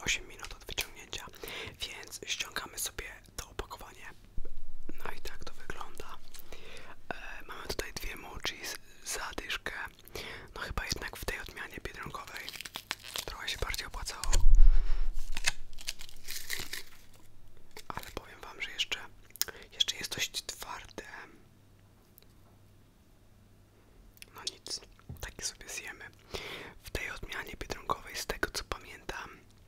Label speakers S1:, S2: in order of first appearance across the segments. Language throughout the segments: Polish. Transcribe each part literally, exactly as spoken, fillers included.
S1: osiem minut od wyciągnięcia, więc ściągamy sobie to opakowanie. No i tak to wygląda. E, mamy tutaj dwie mochi za dyszkę. No chyba jednak w tej odmianie biedronkowej trochę się bardziej opłacało. Ale powiem wam, że jeszcze, jeszcze jest dość twarde. No nic, takie sobie zjemy. W tej odmianie biedronkowej, z tego co pamiętam,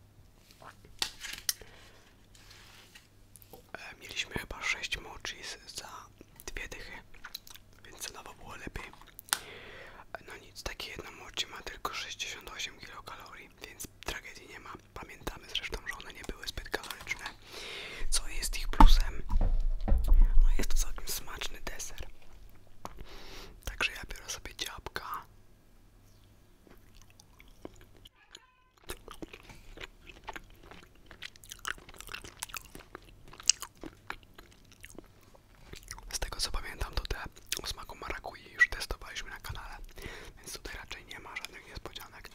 S1: e, mieliśmy chyba sześć mochi za dwie dychy, więc cenowo było lepiej. No nic, takie jedno mochi ma tylko sześćdziesiąt osiem kilokalorii, więc tragedii nie ma. Pamiętamy zresztą, że one nie były zbyt kaloryczne, co jest ich plusem. No jest to całkiem smaczny deser. Także ja biorę sobie ciapka. Z tego co pamiętam, to te o smaku marakui już testowaliśmy na kanale, więc tutaj raczej nie ma żadnych niespodzianek.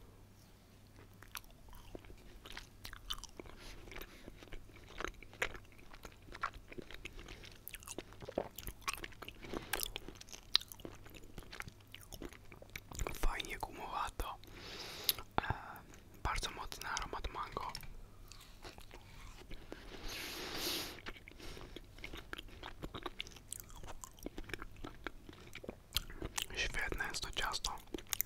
S1: Fajnie gumowato. E, bardzo mocny aromat mango. Świetne jest to ciasto.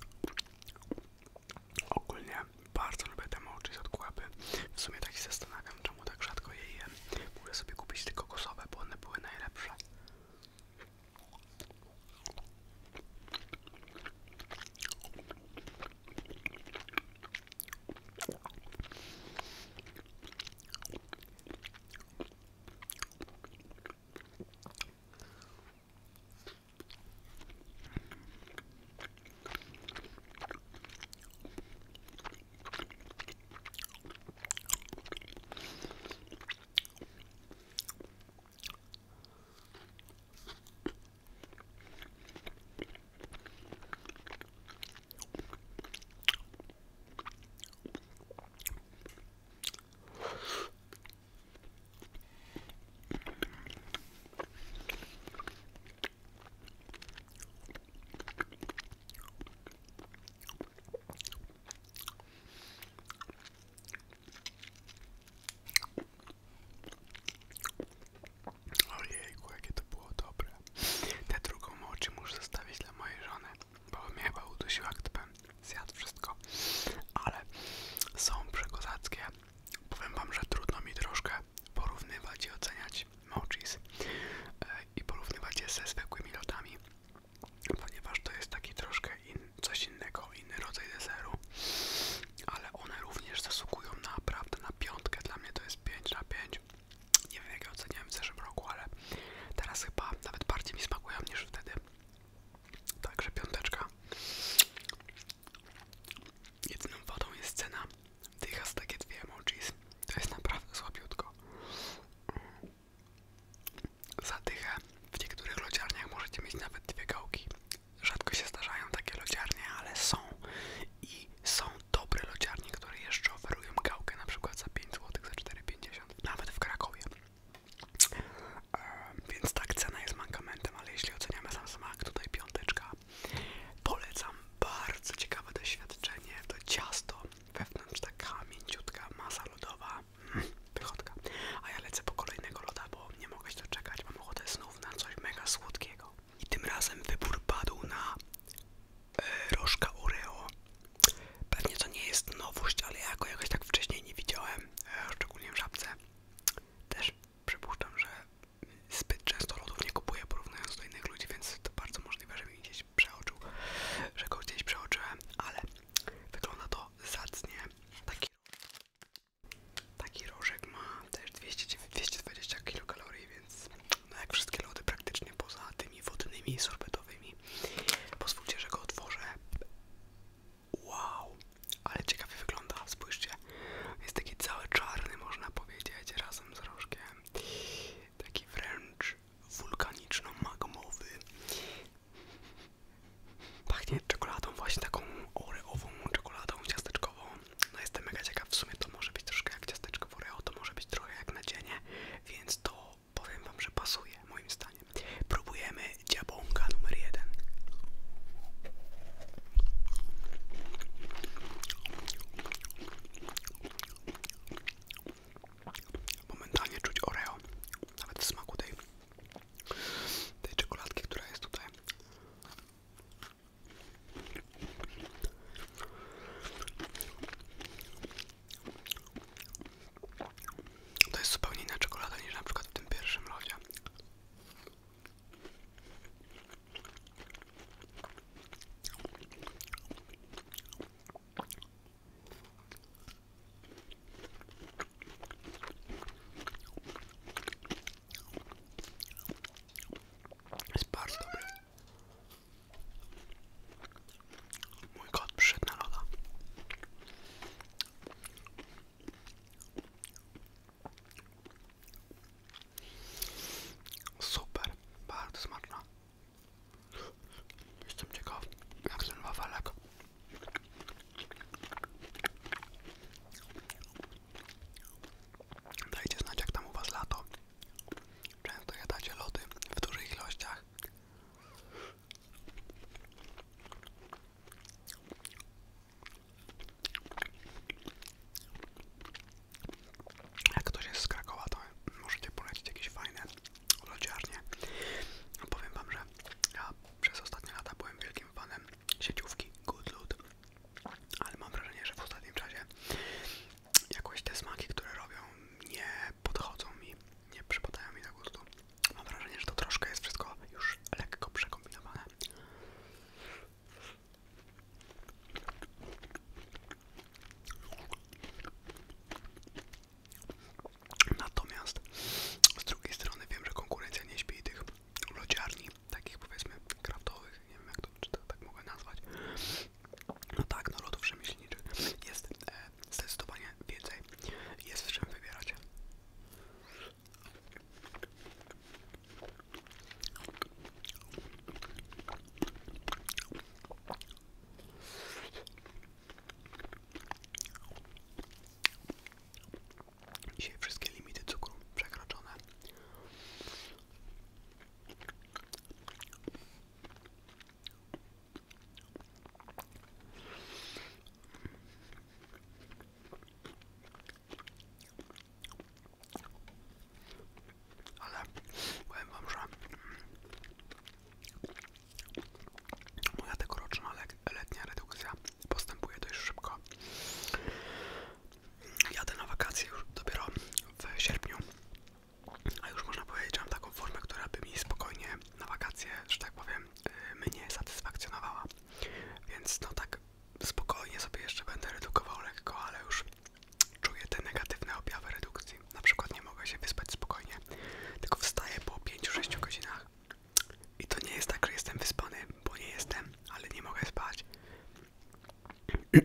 S1: Ogólnie bardzo lubię te mochi z odkłapy. W sumie tak się zastanawiam, czemu tak rzadko je jem. Mogę sobie kupić te kokosowe, bo one były najlepsze. Ojejku, jakie to było dobre. Tę drugą mochi muszę zostawić dla mojej żony, bo mnie chyba udusił aktpem. Zjadł wszystko. Ale są przekozackie. Powiem wam, że trudno mi troszkę porównywać i oceniać mochis e, i porównywać je ze zwykłymi lodami, ponieważ to jest taki troszkę in, coś innego, inny rodzaj deseru, ale one również zasługują naprawdę na piątkę. Dla mnie to jest pięć na pięć. Nie wiem, jak ja oceniałem w zeszłym roku, ale teraz chyba nawet bardziej mi smakują niż wtedy. Także piąteczka. Jedyną wadą jest cena. Dycha z takie dwie emojis. To jest naprawdę słabiutko. Za dychę w niektórych lodziarniach możecie mieć nawet dwie gałki. Rzadko się zdarzają takie lodziarnie, ale są. I są dobre lodziarnie, które jeszcze oferują gałkę na przykład za pięć złotych, za cztery pięćdziesiąt. Nawet w Krakowie. E, więc tak, cena jest mankamentem, ale jeśli oceniamy sam smak, tutaj piąteczka. Polecam. Bardzo ciekawe doświadczenie. To ciasto. Wewnątrz taka mięciutka masa lodowa. Mm, pychotka. A ja lecę po kolejnego loda, bo nie mogę się doczekać. Mam ochotę znów na coś mega słodkiego. I tym razem wybór padł na e, rożka Oreo. Pewnie to nie jest nowość, ale ja go jakoś tak wcześniej nie widziałem. E, szczególnie w Żabce. Też przypuszczam, że zbyt często lodów nie kupuję, porównując do innych ludzi, więc to bardzo możliwe, że mi gdzieś przeoczył, że go gdzieś przeoczyłem, ale wygląda to zacnie. Taki, taki rożek ma też dwieście dwadzieścia kilokalorii, więc no jak wszystkie lody praktycznie poza tymi wodnymi i sorbetowymi. Pozwólcie, że go otworzę. Wow, ale ciekawie wygląda, spójrzcie. Jest taki cały czarny, można powiedzieć, razem z rożkiem. Taki wręcz wulkaniczno-magmowy. Pachnie czekoladą, właśnie taką oreową czekoladą ciasteczkową. No jestem mega ciekaw, w sumie to może być troszkę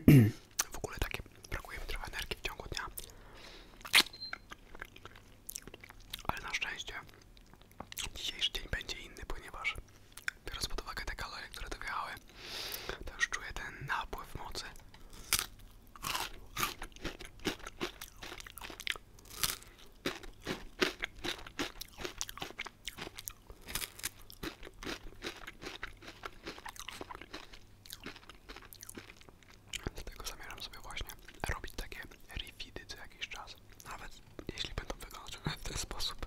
S1: W ogóle takie brakuje mi trochę energii w ciągu dnia. Ale na szczęście dzisiejszy dzień będzie inny, ponieważ biorąc pod uwagę te kalorie, które dojechały, to już czuję ten napływ mocy. Dlatego zamierzam sobie właśnie robić takie refeedy co jakiś czas, nawet jeśli będą wyglądać w ten sposób.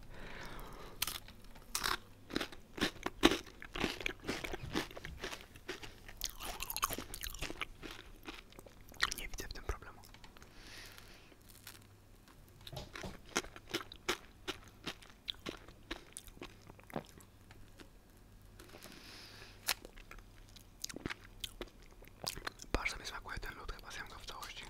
S1: Nie widzę w tym problemu. Bardzo mi smakuje ten lód, chyba zjem go w całości.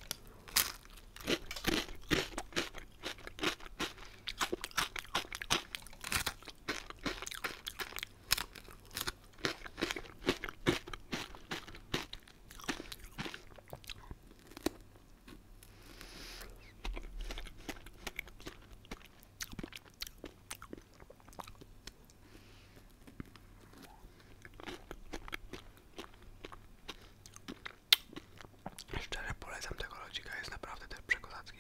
S1: Szczerze polecam tego lodzika, jest naprawdę też przekozacki.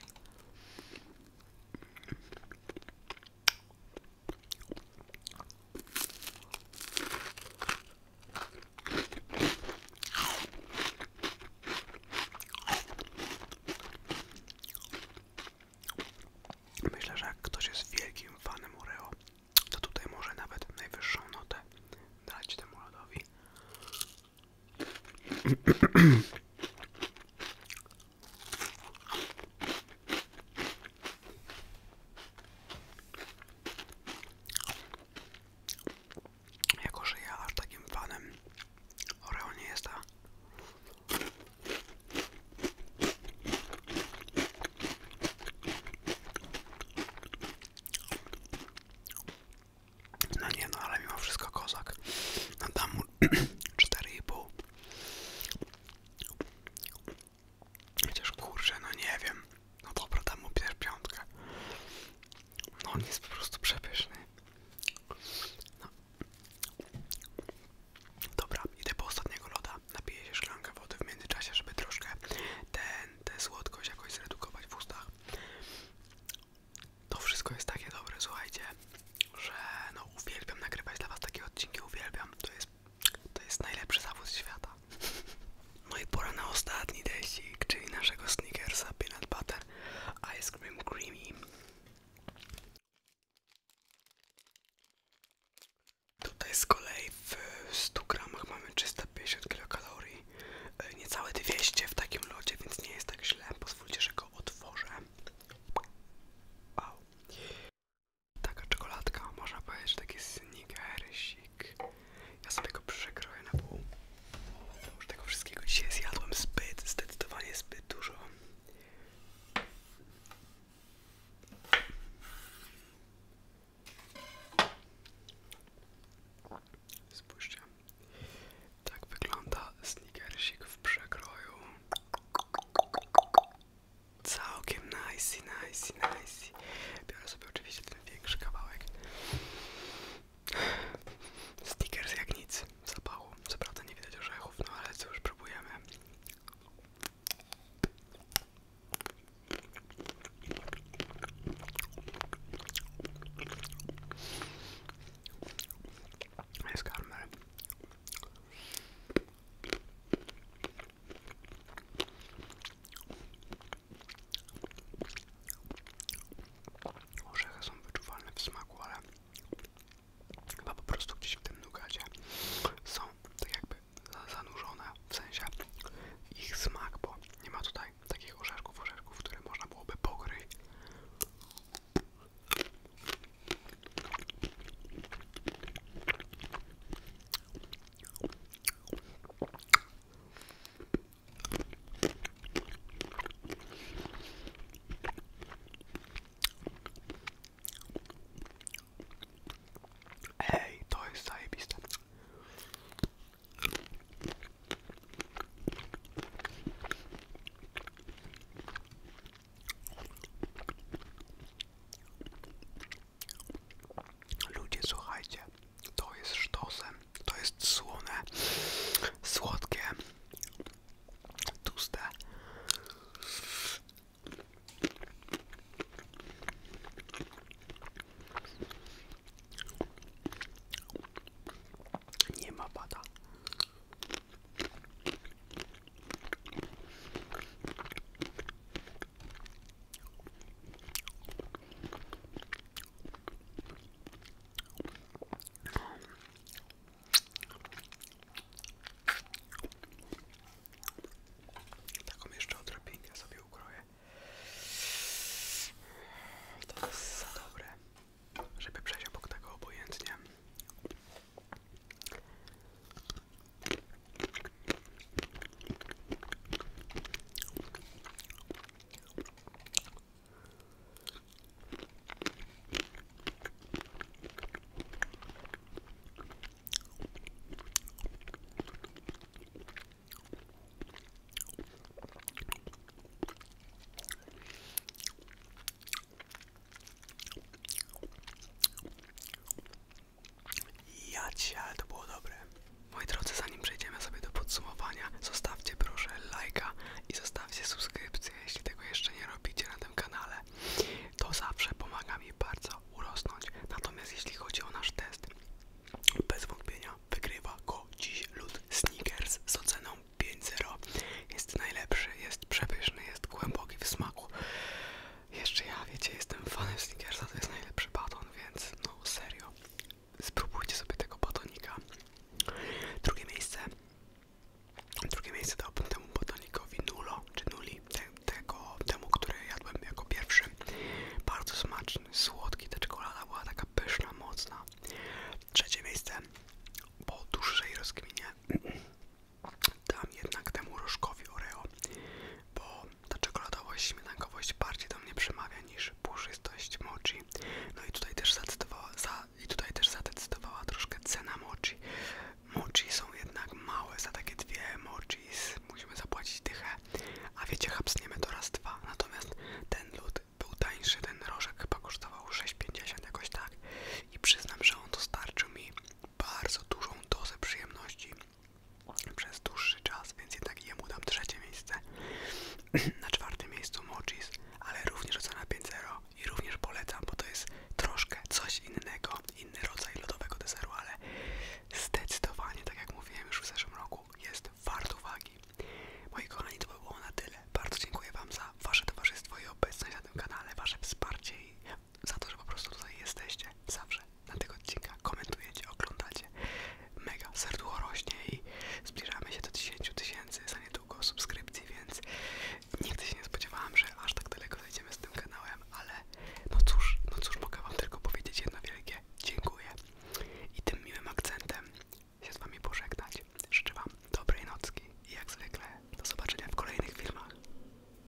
S1: Myślę, że jak ktoś jest wielkim fanem Oreo, to tutaj może nawet najwyższą notę dać temu lodowi. Jako że ja aż takim fanem Oreo nie jestem. No nie no, ale mimo wszystko kozak. No dam mu cztery i pół. Chociaż kurczę, no nie wiem. No dobra, dam mu też piątkę. No on jest po prostu przepyszny. No. Dobra, idę po ostatniego loda. Napiję się szklankę wody w międzyczasie, żeby troszkę ten, tę słodkość jakoś zredukować w ustach. To wszystko jest takie dobre, słuchajcie, że no uwielbiam nagrywać dla was takie odcinki, uwielbiam. To jest, to jest najlepszy zawód świata. No i pora na ostatni teścik, czyli naszego Snickersa Peanut Butter Ice Cream Creamy. Tutaj z kolei w stu gramach mamy trzysta pięćdziesiąt kilokalorii, niecałe dwieście w takim lodzie, więc nie jest tak źle. Pozwólcie, że go otworzę. Wow. Taka czekoladka, można powiedzieć, taki Snickersik. Ja sobie go przekroję na pół. Już tego wszystkiego dzisiaj zjadłem zbyt, zdecydowanie zbyt dużo. Spójrzcie, tak wygląda Snickersik w przekroju. Całkiem nice, nice, nice. Biorę sobie oczywiście ten większy kawałek. Snickers jak nic, zapachu. Co prawda nie widać orzechów, no ale cóż, próbujemy. Jest karmel.